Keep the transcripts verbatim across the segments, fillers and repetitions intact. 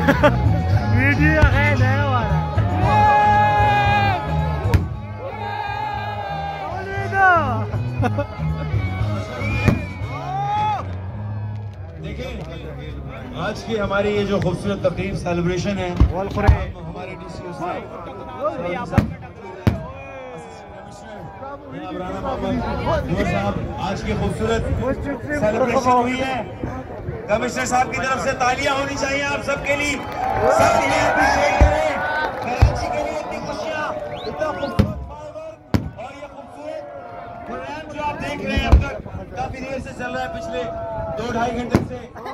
Video है नया वाला। देखिए आज की हमारी ये जो खूबसूरत तकरीब सेलिब्रेशन है हमारे डीसीओ साहब आज की खूबसूरत सेलिब्रेशन हुई है। कमिश्नर साहब की तरफ से तालियां होनी चाहिए आप सबके लिए। सब इन्हें अप्रिशिएट करें। कराची के लिए इतनी खुशियां, इतना खूबसूरत फायरवर्क और ये खूबसूरत प्रोग्राम जो आप देख रहे हैं अब तक काफी देर से चल रहा है, पिछले दो ढाई घंटे से।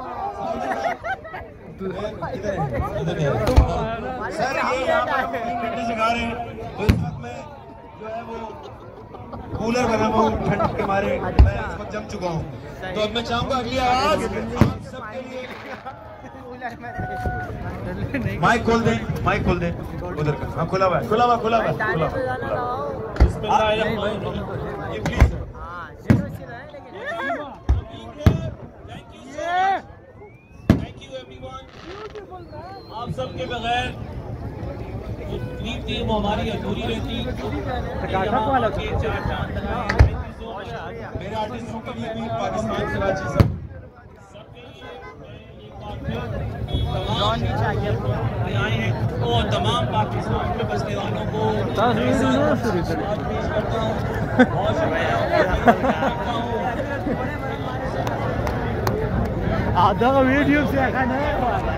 सर ये यहाँ पर तीन घंटे से गा रहे हैं, तो इस वक्त में जो है वो कूलर बना हुआ हूँ ठंड के मारे, मैं इस वक्त जम चुका हूँ। तो अब मैं चाहूंगा अगली आवाज आप सबके लिए। माइक खोल दें, माइक खोल दें उधर का। हाँ खुला हुआ है, खुला हुआ खुला हुआ खुला हुआ। आप सबके बगैर तकलीफ थी वो हमारी अधूरी रहती। मेरे आर्टिस्टों के लिए भी पाकिस्तान कराची सब आए हैं और तमाम पाकिस्तान में बसने वालों को आधा वीडियो से